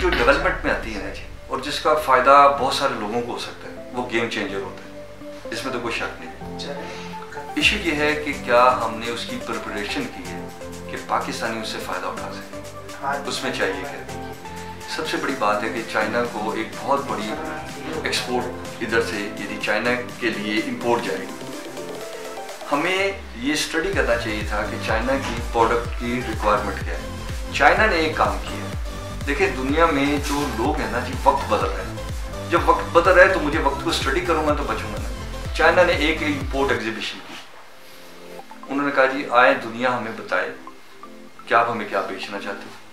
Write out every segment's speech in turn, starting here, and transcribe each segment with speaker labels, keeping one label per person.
Speaker 1: जो डेवलपमेंट में आती है ना जी, और जिसका फ़ायदा बहुत सारे लोगों को हो सकता है, वो गेम चेंजर होता है, इसमें तो कोई शक नहीं। इशू ये है कि क्या हमने उसकी प्रिपरेशन की है कि पाकिस्तानी उससे फ़ायदा उठा सके, उसमें चाहिए क्या। सबसे बड़ी बात है कि चाइना को एक बहुत बड़ी एक्सपोर्ट इधर से यदि चाइना के लिए इंपोर्ट जाएगी, हमें ये स्टडी करना चाहिए था कि चाइना की प्रोडक्ट की रिक्वायरमेंट क्या है। चाइना ने एक काम किया, देखिए दुनिया में जो लोग हैं ना जी, वक्त बदल रहे हैं। जब वक्त बदल रहा है तो मुझे वक्त को स्टडी करूँगा तो बचूंगा ना। चाइना ने एक इंपोर्ट एग्जीबिशन की, उन्होंने कहा जी आए दुनिया हमें बताए कि आप हमें क्या बेचना चाहते हो।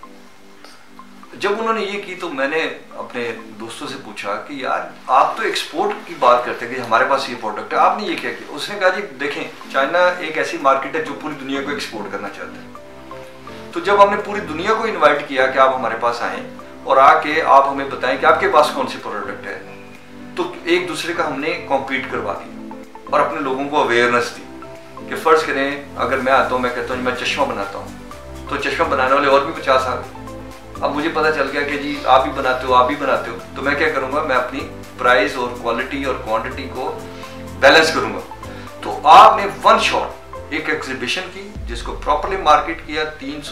Speaker 1: जब उन्होंने ये की तो मैंने अपने दोस्तों से पूछा कि यार आप तो एक्सपोर्ट की बात करते हैं कि हमारे पास ये प्रोडक्ट है, आपने ये क्या किया। उसने कहा जी देखें, चाइना एक ऐसी मार्केट है जो पूरी दुनिया को एक्सपोर्ट करना चाहता है। तो जब हमने पूरी दुनिया को इनवाइट किया कि आप हमारे पास आएँ और आके आप हमें बताएं कि आपके पास कौन सी प्रोडक्ट है, तो एक दूसरे का हमने कॉम्पीट करवा दिया और अपने लोगों को अवेयरनेस दी कि फ़र्ज़ करें अगर मैं आता हूँ, मैं कहता हूँ मैं चश्मा बनाता हूँ, तो चश्मा बनाने वाले और भी 50 आ गए। अब मुझे पता चल गया कि जी आप भी बनाते हो, आप भी बनाते हो, तो मैं क्या करूँगा, मैं अपनी प्राइस और क्वालिटी और क्वांटिटी को बैलेंस करूँगा। तो आपने वन शॉट एक एग्जीबिशन की जिसको प्रॉपरली मार्केट किया,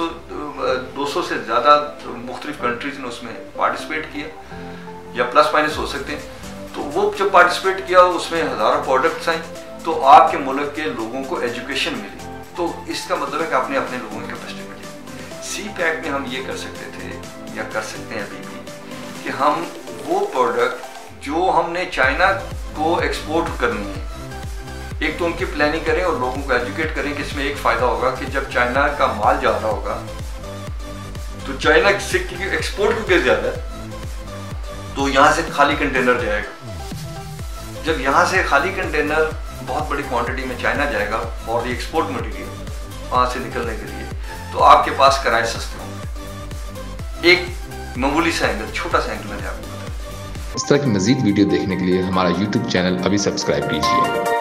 Speaker 1: 200 से ज़्यादा मुख्तलिफ कंट्रीज़ ने उसमें पार्टिसिपेट किया या प्लस माइनस हो सकते हैं। तो वो जब पार्टिसिपेट किया उसमें हज़ारों प्रोडक्ट्स आई, तो आपके मुल्क के लोगों को एजुकेशन मिली। तो इसका मतलब है कि आपने अपने लोगों की कैपेसिटी मिली। CPEC में हम ये कर सकते थे या कर सकते हैं अभी भी कि हम वो प्रोडक्ट जो हमने चाइना को एक्सपोर्ट करनी है, एक तो उनकी प्लानिंग करें और लोगों को एजुकेट करें कि इसमें एक फ़ायदा होगा कि जब चाइना का माल जा रहा होगा तो चाइना से एक्सपोर्ट क्योंकि ज़्यादा है तो यहाँ से खाली कंटेनर जाएगा। जब यहाँ से खाली कंटेनर बहुत बड़ी क्वांटिटी में चाइना जाएगा और ये एक्सपोर्ट मटेरियल वहाँ से निकलने के लिए, तो आपके पास किराए सस्ते होंगे। एक मामूली सा एंगल, छोटा सा एंगल मैंने आपको बताया।
Speaker 2: इस तरह की मज़ीद वीडियो देखने के लिए हमारा YouTube चैनल अभी सब्सक्राइब कीजिए।